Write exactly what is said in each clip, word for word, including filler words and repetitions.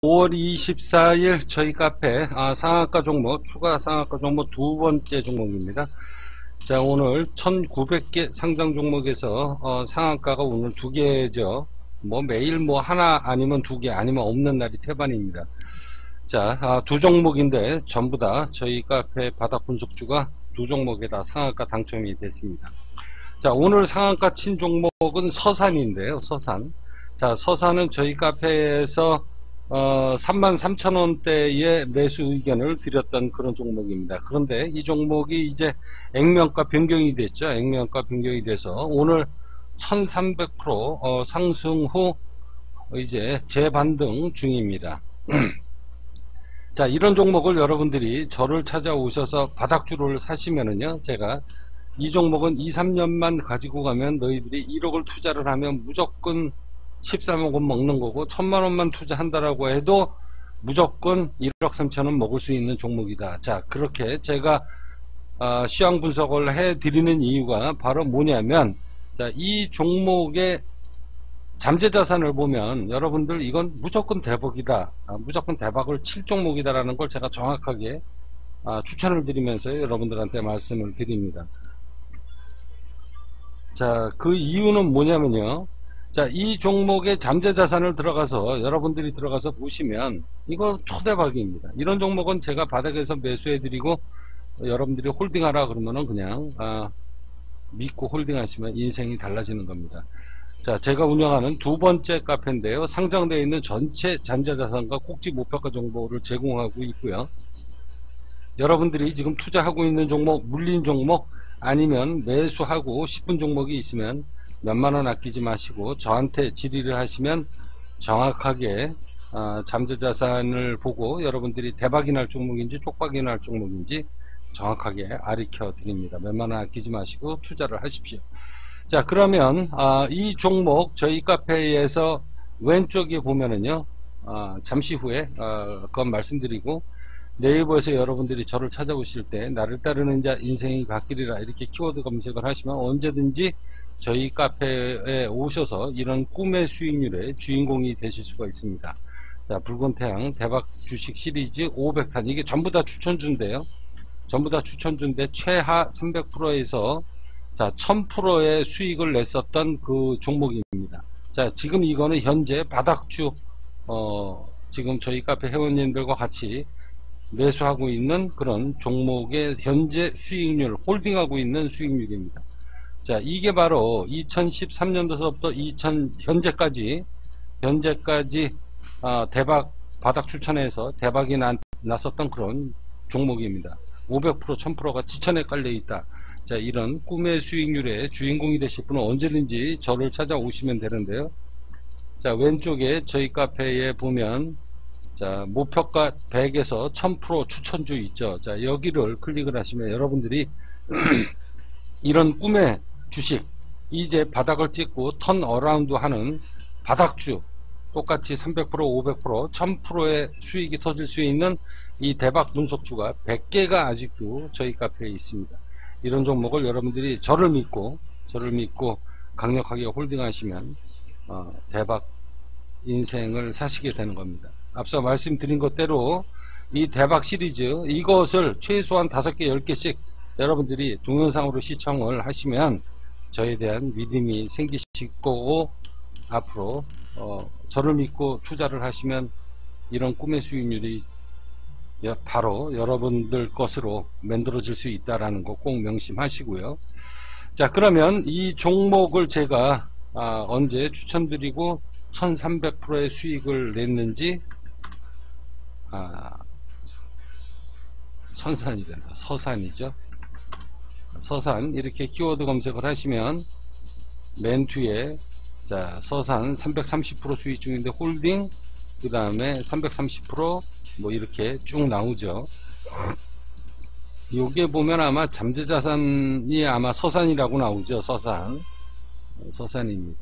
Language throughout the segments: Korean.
오월 이십사일 저희 카페 아, 상한가 종목, 추가 상한가 종목 두 번째 종목입니다. 자, 오늘 천구백 개 상장 종목에서 어, 상한가가 오늘 두 개죠. 뭐 매일 뭐 하나 아니면 두 개 아니면 없는 날이 태반입니다. 자, 아, 두 종목인데 전부 다 저희 카페 바닥 분석주가 두 종목에 다 상한가 당첨이 됐습니다. 자, 오늘 상한가 친 종목은 서산인데요. 서산. 자, 서산은 저희 카페에서 어, 삼만 삼천 원대의 매수 의견을 드렸던 그런 종목입니다. 그런데 이 종목이 이제 액면가 변경이 됐죠. 액면가 변경이 돼서 오늘 천삼백 퍼센트 어, 상승 후 이제 재반등 중입니다. 자, 이런 종목을 여러분들이 저를 찾아오셔서 바닥주를 사시면은요, 제가 이 종목은 이, 삼 년만 가지고 가면 너희들이 일억을 투자를 하면 무조건 십삼억 원 먹는 거고, 천만 원만 투자한다라고 해도 무조건 일억 삼천 원 먹을 수 있는 종목이다. 자, 그렇게 제가 어, 시황 분석을 해 드리는 이유가 바로 뭐냐면, 자, 이 종목의 잠재자산을 보면 여러분들 이건 무조건 대박이다, 아, 무조건 대박을 칠 종목이다라는 걸 제가 정확하게 아, 추천을 드리면서 여러분들한테 말씀을 드립니다. 자, 그 이유는 뭐냐면요, 자, 이 종목의 잠재자산을 들어가서 여러분들이 들어가서 보시면 이거 초대박입니다. 이런 종목은 제가 바닥에서 매수해 드리고 여러분들이 홀딩하라 그러면은 그냥 아, 믿고 홀딩하시면 인생이 달라지는 겁니다. 자, 제가 운영하는 두 번째 카페인데요, 상장되어 있는 전체 잠재자산과 꼭지 목표가 정보를 제공하고 있고요. 여러분들이 지금 투자하고 있는 종목, 물린 종목 아니면 매수하고 싶은 종목이 있으면 몇만원 아끼지 마시고 저한테 질의를 하시면 정확하게 어, 잠재자산을 보고 여러분들이 대박이 날 종목인지 쪽박이 날 종목인지 정확하게 가르쳐 드립니다. 몇만원 아끼지 마시고 투자를 하십시오. 자, 그러면 어, 이 종목 저희 카페에서 왼쪽에 보면은요, 어, 잠시 후에 어, 그건 말씀드리고, 네이버에서 여러분들이 저를 찾아오실 때 나를 따르는 자 인생이 바뀌리라 이렇게 키워드 검색을 하시면 언제든지 저희 카페에 오셔서 이런 꿈의 수익률의 주인공이 되실 수가 있습니다. 자, 붉은 태양 대박 주식 시리즈 오백 탄, 이게 전부 다 추천주인데요, 전부 다 추천주인데 최하 삼백 퍼센트에서 자, 천 퍼센트의 수익을 냈었던 그 종목입니다. 자, 지금 이거는 현재 바닥주 어, 지금 저희 카페 회원님들과 같이 매수하고 있는 그런 종목의 현재 수익률, 홀딩하고 있는 수익률입니다. 자, 이게 바로 이천십삼 년도서부터 이천 현재까지 현재까지 어, 대박 바닥 추천해서 대박이 난, 났었던 그런 종목입니다. 오백 퍼센트, 천 퍼센트가 지천에 깔려 있다. 자, 이런 꿈의 수익률의 주인공이 되실 분은 언제든지 저를 찾아오시면 되는데요. 자, 왼쪽에 저희 카페에 보면 자, 목표가 백에서 천 퍼센트 추천주 있죠. 자, 여기를 클릭을 하시면 여러분들이 이런 꿈의 주식, 이제 바닥을 찍고 턴 어라운드 하는 바닥주, 똑같이 삼백 퍼센트, 오백 퍼센트, 천 퍼센트의 수익이 터질 수 있는 이 대박 분석주가 백 개가 아직도 저희 카페에 있습니다. 이런 종목을 여러분들이 저를 믿고 저를 믿고 강력하게 홀딩하시면 어, 대박 인생을 사시게 되는 겁니다. 앞서 말씀드린 것대로 이 대박 시리즈, 이것을 최소한 다섯 개, 열 개씩 여러분들이 동영상으로 시청을 하시면 저에 대한 믿음이 생기실 거고, 앞으로 어, 저를 믿고 투자를 하시면 이런 꿈의 수익률이 바로 여러분들 것으로 만들어질 수 있다는 거 꼭 명심하시고요. 자, 그러면 이 종목을 제가 아, 언제 추천드리고 천삼백 퍼센트의 수익을 냈는지, 아, 선산이 된다. 서산이죠. 서산 이렇게 키워드 검색을 하시면 맨 뒤에 자, 서산 삼백삼십 퍼센트 수익 중인데 홀딩, 그 다음에 삼백삼십 퍼센트 뭐 이렇게 쭉 나오죠. 요게 보면 아마 잠재자산이 아마 서산이라고 나오죠. 서산. 서산입니다.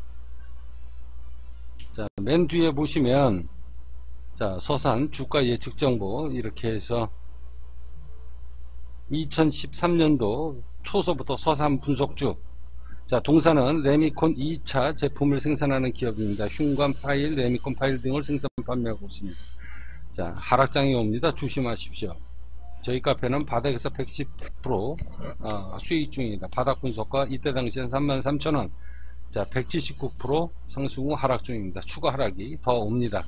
자, 맨 뒤에 보시면 자, 서산 주가 예측 정보 이렇게 해서 이천십삼 년도 초서부터 서산 분석주, 자, 동사는 레미콘 이 차 제품을 생산하는 기업입니다. 흉관 파일, 레미콘 파일 등을 생산 판매하고 있습니다. 자, 하락장이 옵니다. 조심하십시오. 저희 카페는 바닥에서 백십 퍼센트 어, 수익 중입니다. 바닥 분석과 이때 당시엔 삼만 삼천 원. 자, 백칠십구 퍼센트 상승 후 하락 중입니다. 추가 하락이 더 옵니다.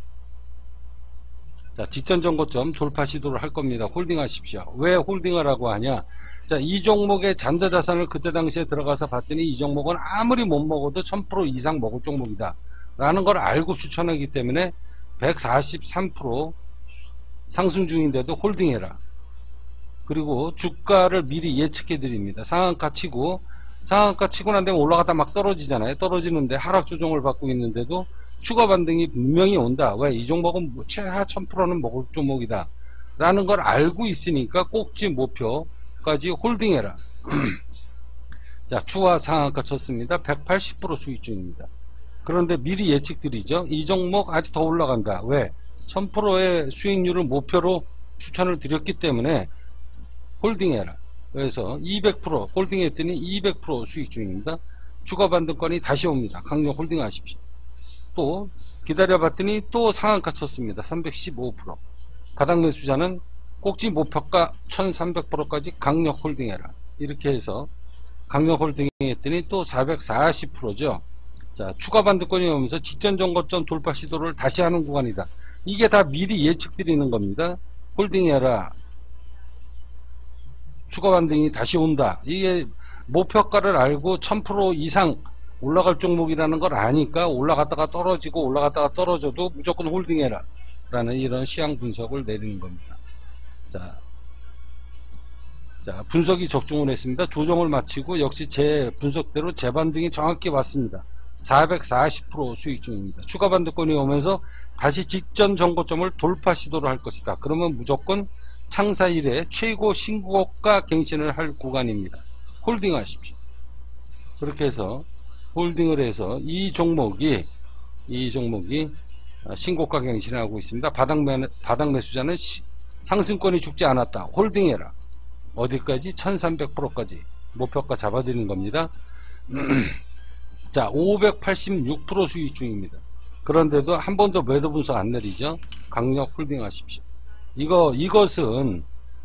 자, 직전 정고점 돌파 시도를 할 겁니다. 홀딩 하십시오. 왜 홀딩하라고 하냐? 자, 이 종목의 잠재자산을 그때 당시에 들어가서 봤더니 이 종목은 아무리 못 먹어도 천 퍼센트 이상 먹을 종목이다 라는 걸 알고 추천하기 때문에 백사십삼 퍼센트 상승 중인데도 홀딩해라. 그리고 주가를 미리 예측해 드립니다. 상한가 치고 상한가 치고 난 다음에 올라갔다 막 떨어지잖아요. 떨어지는데 하락 조정을 받고 있는데도 추가 반등이 분명히 온다. 왜? 이 종목은 최하 천 퍼센트는 먹을 종목이다 라는 걸 알고 있으니까 꼭지 목표까지 홀딩해라. 자, 추가 상한가 쳤습니다. 백팔십 퍼센트 수익 중입니다. 그런데 미리 예측 드리죠. 이 종목 아직 더 올라간다. 왜? 천 퍼센트의 수익률을 목표로 추천을 드렸기 때문에 홀딩해라. 그래서 이백 퍼센트 홀딩했더니 이백 퍼센트 수익 중입니다. 추가 반등권이 다시 옵니다. 강력 홀딩 하십시오. 또 기다려봤더니 또 상한가 쳤습니다. 삼백십오 퍼센트 바닥 매수자는 꼭지 목표가 천삼백 퍼센트까지 강력 홀딩해라. 이렇게 해서 강력 홀딩 했더니 또 사백사십 퍼센트죠. 자, 추가 반등권이 오면서 직전 정고점 돌파 시도를 다시 하는 구간이다. 이게 다 미리 예측 드리는 겁니다. 홀딩해라. 추가 반등이 다시 온다. 이게 목표가를 알고 천 퍼센트 이상 올라갈 종목이라는 걸 아니까 올라갔다가 떨어지고 올라갔다가 떨어져도 무조건 홀딩해라 라는 이런 시향 분석을 내리는 겁니다. 자, 자 분석이 적중을 했습니다. 조정을 마치고 역시 제 분석대로 재반등이 정확히 왔습니다. 사백사십 퍼센트 수익 중입니다. 추가 반등권이 오면서 다시 직전 정고점을 돌파 시도를 할 것이다. 그러면 무조건 창사 이래 최고 신고가 갱신을 할 구간입니다. 홀딩 하십시오. 그렇게 해서 홀딩을 해서 이 종목이 이 종목이 신고가 갱신을 하고 있습니다. 바닥, 매, 바닥 매수자는 시, 상승권이 죽지 않았다. 홀딩해라. 어디까지? 천삼백 퍼센트까지 목표가 잡아드리는 겁니다. 자, 오백팔십육 퍼센트 수익 중입니다. 그런데도 한 번도 매도 분석 안 내리죠. 강력 홀딩 하십시오. 이거 이것은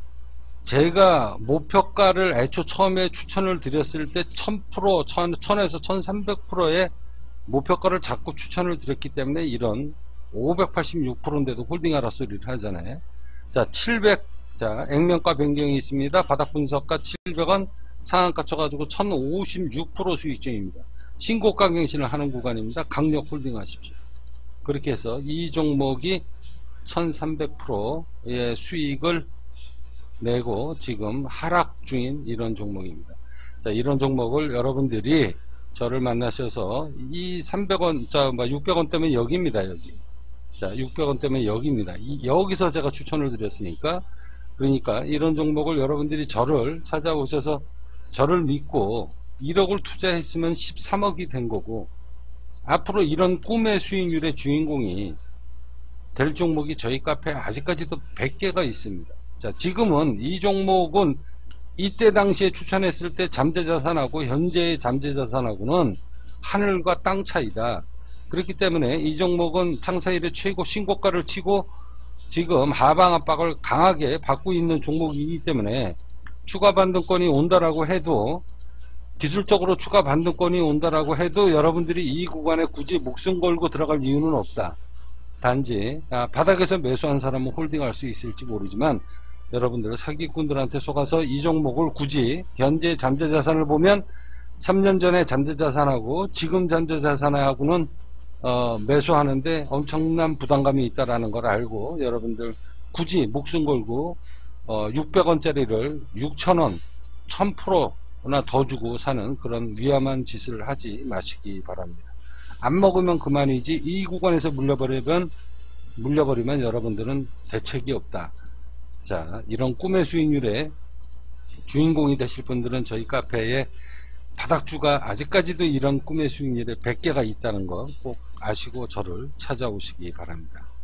제가 목표가를 애초 처음에 추천을 드렸을 때 천 퍼센트, 천에서 천삼백 퍼센트의 목표가를 잡고 추천을 드렸기 때문에 이런 오백팔십육 퍼센트인데도 홀딩하라 소리를 하잖아요. 자, 칠백, 자, 액면가 변경이 있습니다. 바닥 분석가 칠백 원, 상한가 쳐가지고 천오십육 퍼센트 수익 중입니다. 신고가 갱신을 하는 구간입니다. 강력 홀딩 하십시오. 그렇게 해서 이 종목이 천삼백 퍼센트의 수익을 내고 지금 하락 중인 이런 종목입니다. 자, 이런 종목을 여러분들이 저를 만나셔서 이 삼백 원, 자, 육백 원 때문에 여기입니다, 여기. 자, 육백 원 때문에 여기입니다. 이, 여기서 제가 추천을 드렸으니까, 그러니까 이런 종목을 여러분들이 저를 찾아오셔서 저를 믿고 일억을 투자했으면 십삼억이 된 거고, 앞으로 이런 꿈의 수익률의 주인공이 될 종목이 저희 카페에 아직까지도 백 개가 있습니다. 자, 지금은 이 종목은 이때 당시에 추천했을 때 잠재자산하고 현재의 잠재자산하고는 하늘과 땅 차이다. 그렇기 때문에 이 종목은 창사일의 최고 신고가를 치고 지금 하방 압박을 강하게 받고 있는 종목이기 때문에 추가 반등권이 온다라고 해도, 기술적으로 추가 반등권이 온다라고 해도 여러분들이 이 구간에 굳이 목숨 걸고 들어갈 이유는 없다. 단지 아, 바닥에서 매수한 사람은 홀딩할 수 있을지 모르지만 여러분들 사기꾼들한테 속아서 이 종목을 굳이 현재 잠재자산을 보면 삼 년 전에 잠재자산하고 지금 잠재자산하고는 어, 매수하는데 엄청난 부담감이 있다라는 걸 알고 여러분들 굳이 목숨 걸고 어, 육백 원짜리를 육천 원, 천 퍼센트나 더 주고 사는 그런 위험한 짓을 하지 마시기 바랍니다. 안 먹으면 그만이지 이 구간에서 물려버리면 물려버리면 여러분들은 대책이 없다. 자, 이런 꿈의 수익률의 주인공이 되실 분들은 저희 카페에 바닥주가 아직까지도 이런 꿈의 수익률에 백 개가 있다는 거 꼭 아시고 저를 찾아오시기 바랍니다.